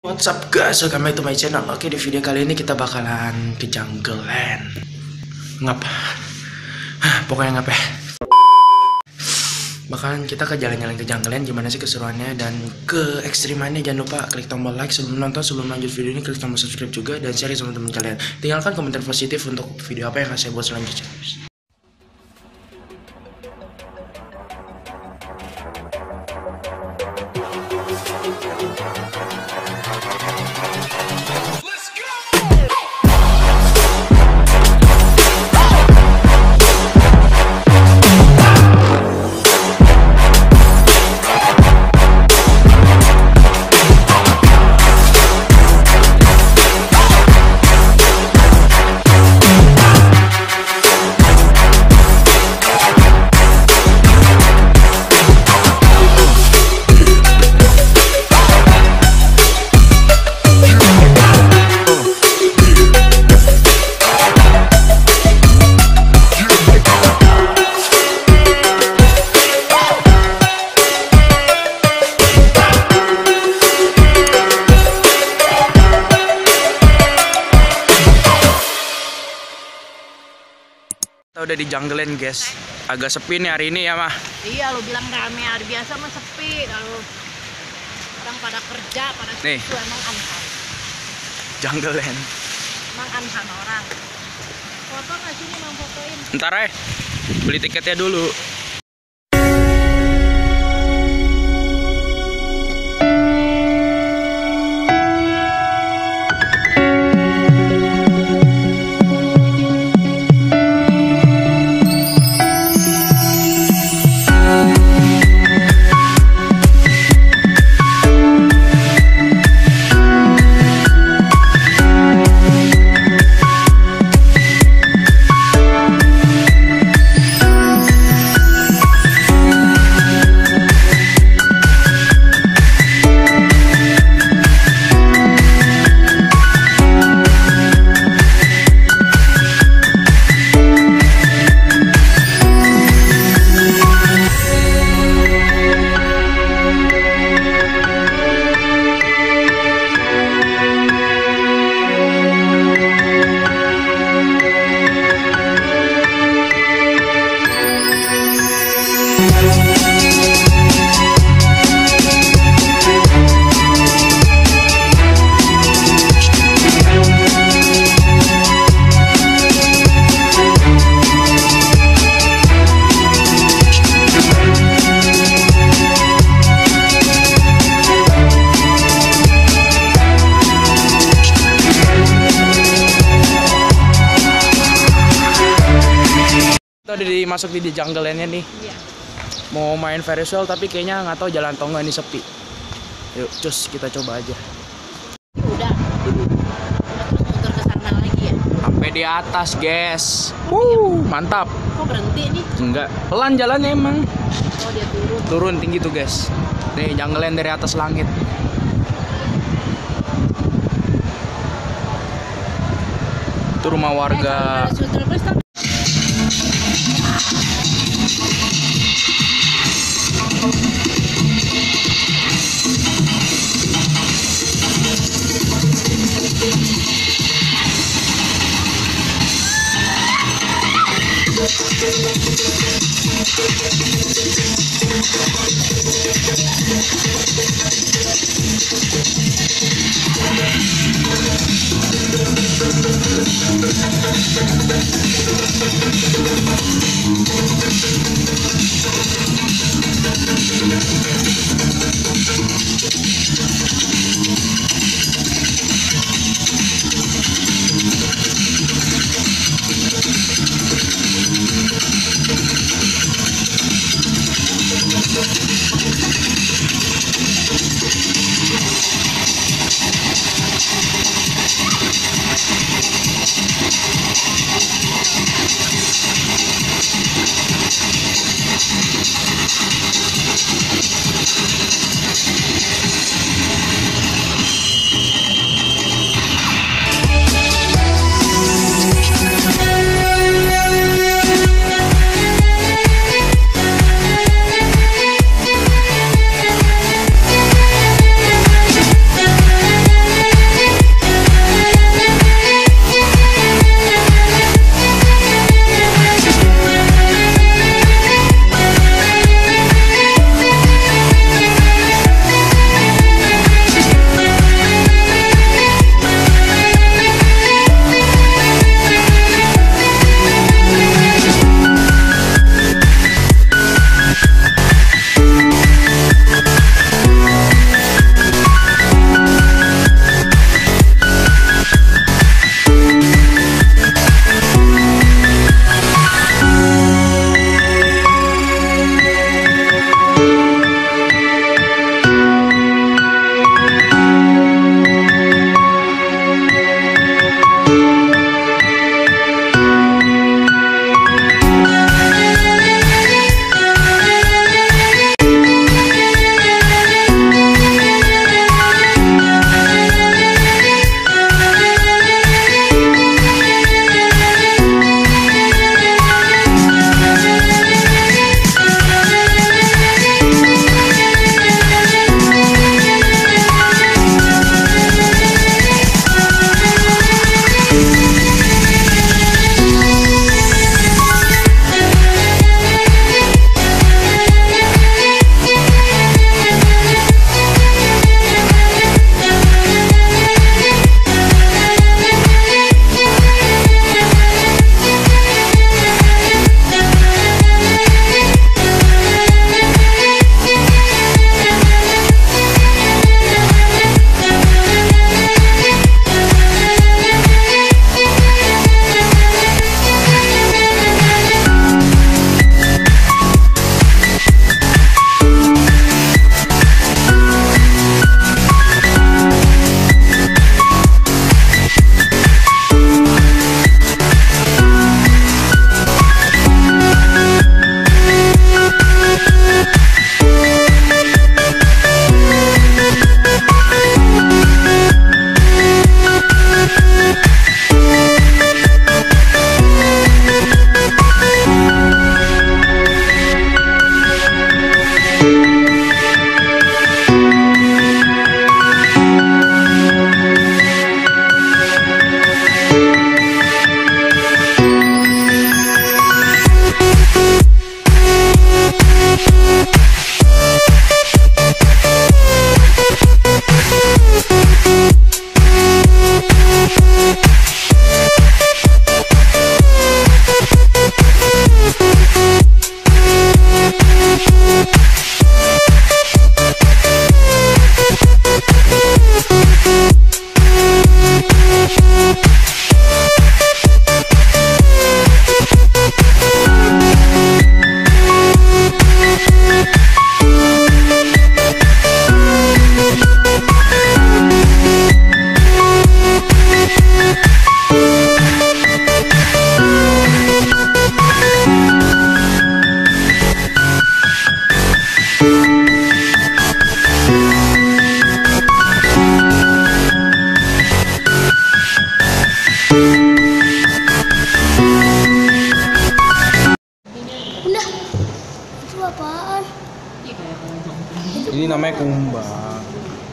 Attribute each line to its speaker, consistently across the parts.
Speaker 1: What's up guys, welcome back to my channel. Oke, di video kali ini kita bakalan ke Jungle Land. Pokoknya bakalan kita ke jalan-jalan ke Jungle Land. Gimana sih keseruannya dan ke ekstrimannya. Jangan lupa klik tombol like sebelum nonton. Sebelum lanjut video ini, klik tombol subscribe juga dan share sama teman kalian. Tinggalkan komentar positif untuk video apa yang akan saya buat selanjutnya. Kita udah di Jungle Land guys. Agak sepi nih hari ini ya mah.
Speaker 2: Iya, lu bilang rame, hari biasa mah sepi. Kalau orang pada kerja, pada
Speaker 1: nih,
Speaker 2: itu emang anhan.
Speaker 1: Jungle Land.
Speaker 2: Emang anhan orang. Foto nggak sini, mau fotoin?
Speaker 1: Ntar beli tiketnya dulu. Udah masuk di Jungle Land-nya nih.
Speaker 2: Iya.
Speaker 1: Mau main Ferris wheel tapi kayaknya nggak tahu jalan atau nggak, ini sepi. Yuk, cus kita coba aja.
Speaker 2: Udah terus muter ke sana lagi ya.
Speaker 1: Sampai di atas, guys. Mantap.
Speaker 2: Kok berhenti nih?
Speaker 1: Enggak, pelan jalannya emang.
Speaker 2: Oh, dia turun.
Speaker 1: Turun tinggi tuh, guys. Nih, Jungle Land dari atas langit. Itu rumah warga.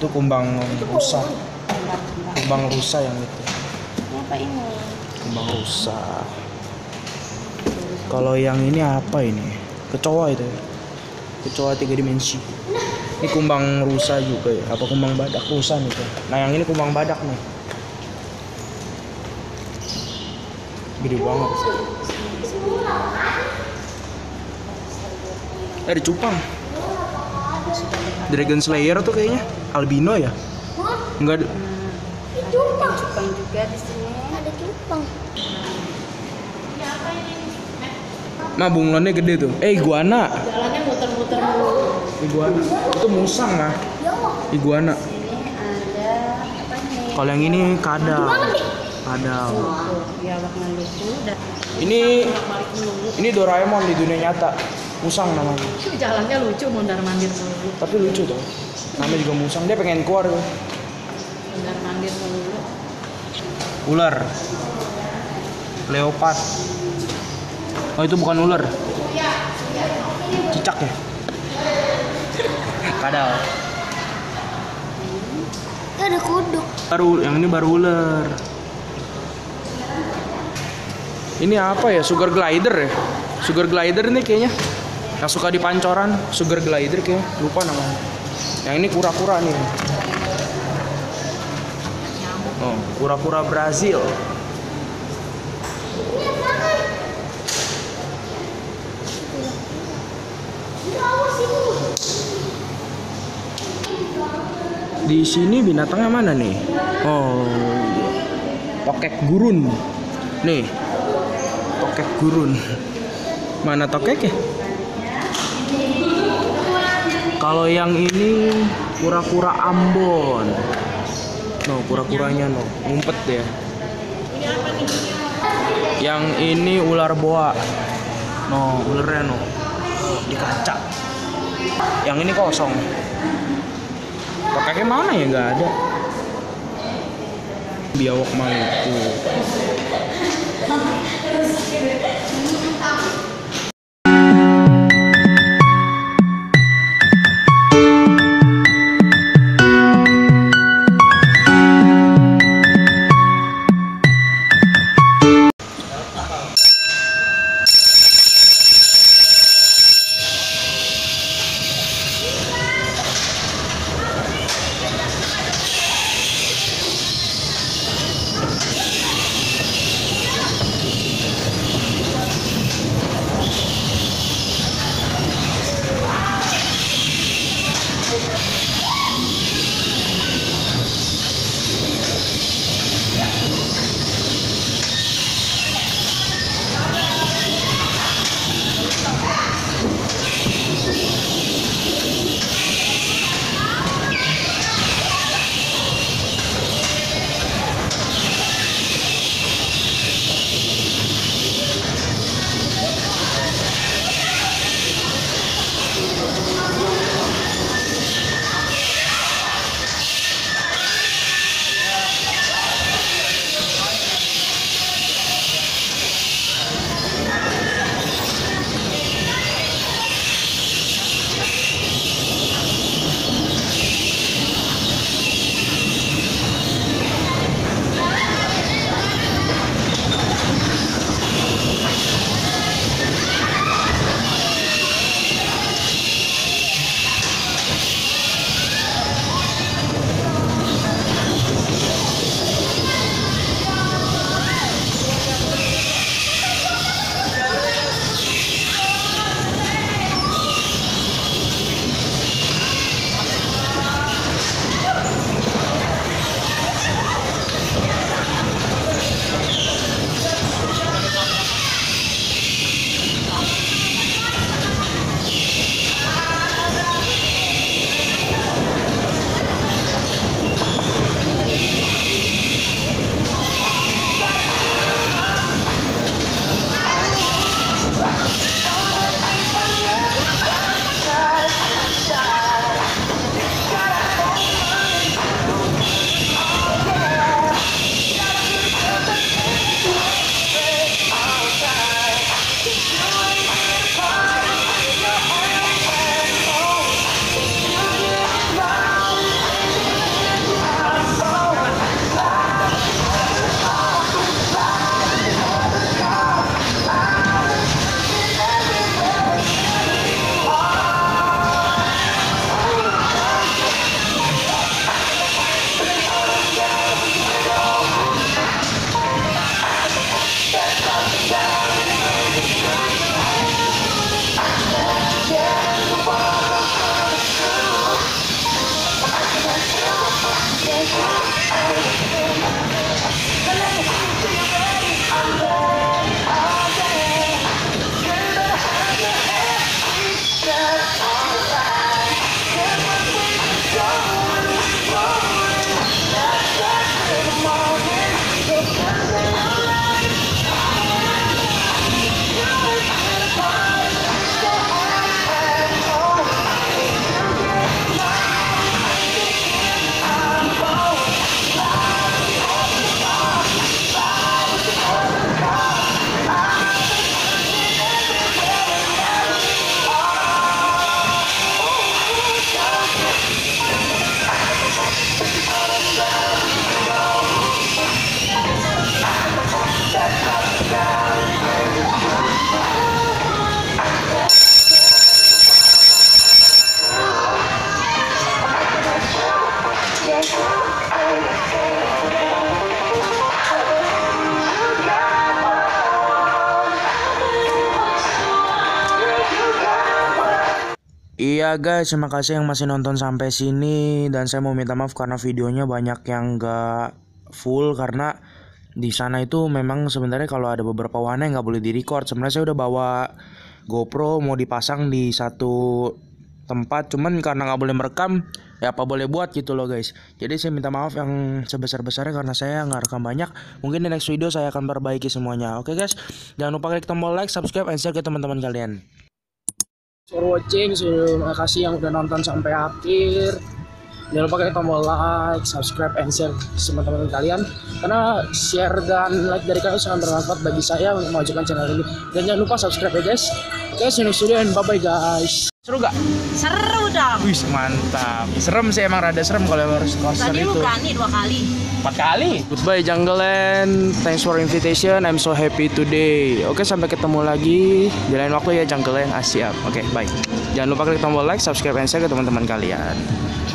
Speaker 1: Itu kumbang rusa. Kumbang rusa yang itu.
Speaker 2: Apa ini?
Speaker 1: Kumbang rusa. Kalau yang ini apa ini? Kecoa itu ya. Kecoa 3 dimensi. Ini kumbang rusa juga ya. Apa kumbang badak rusa nih tuh. Nah yang ini kumbang badak nih. Gede banget. Ada cupang. Dragon Slayer tuh kayaknya albino ya? Enggak ada.
Speaker 2: Cupang. Cupang juga di sini. Ada cupang.
Speaker 1: Mah bunglonnya gede tuh. Iguana.
Speaker 2: Jalannya muter-muter mulu.
Speaker 1: Iguana. Itu musang nah. Iguana.
Speaker 2: Ini ada apa nih?
Speaker 1: Kalau yang ini kadal. Kadal.
Speaker 2: Ya warna lucu dan balik mulu.
Speaker 1: Ini Doraemon di dunia nyata. Musang namanya.
Speaker 2: Jalannya lucu mondar-mandir mulu.
Speaker 1: Tapi lucu tuh. Namanya juga musang. Dia pengen keluar tuh.
Speaker 2: Mondar-mandir mulu.
Speaker 1: Ular. Leopard. Oh itu bukan ular. Cicak ya. Kadal.
Speaker 2: Ada kodok.
Speaker 1: Yang ini baru ular. Ini apa ya? Sugar glider ya? Sugar glider ini kayaknya. Yang suka di pancoran, sugar glider kayaknya. Lupa namanya. Yang ini kura-kura nih. Oh, kura-kura Brazil. Di sini binatangnya mana nih? Oh, tokek gurun. Nih, tokek gurun. Mana tokek ya? Kalau yang ini kura-kura Ambon. No, kura-kuranya no, ngumpet ya. Yang ini ular boa. No, ularnya no, di kaca. Yang ini kosong. Tokeknya mana ya? Nggak ada. Biawak Maluku. Iya guys, terima kasih yang masih nonton sampai sini dan saya mau minta maaf karena videonya banyak yang gak full karena di sana itu memang sebenarnya kalau ada beberapa warna yang nggak boleh direcord. Sebenarnya saya udah bawa GoPro mau dipasang di satu tempat, cuman karena nggak boleh merekam ya apa boleh buat gitu loh guys. Jadi saya minta maaf yang sebesar-besarnya karena saya nggak rekam banyak. Mungkin di next video saya akan perbaiki semuanya. Oke guys, jangan lupa klik tombol like, subscribe, and share ke teman-teman kalian. For watching, terima kasih yang udah nonton sampai akhir. Jangan lupa klik tombol like, subscribe, and share sama teman-teman kalian. Karena share dan like dari kalian sangat bermanfaat bagi saya untuk memajukan channel ini. Dan jangan lupa subscribe ya guys. Oke, see you next video and bye-bye guys. Seru gak?
Speaker 2: Seru dong.
Speaker 1: Wih, mantap. Serem sih, emang rada serem kalau harus coaster
Speaker 2: Tadi
Speaker 1: itu.
Speaker 2: lu berani 2 kali.
Speaker 1: 4 kali. Goodbye Jungle Land. Thanks for invitation. I'm so happy today. Oke, sampai ketemu lagi di lain waktu ya Jungle Land. Siap. Oke, bye. Jangan lupa klik tombol like, subscribe, and share ke teman-teman kalian.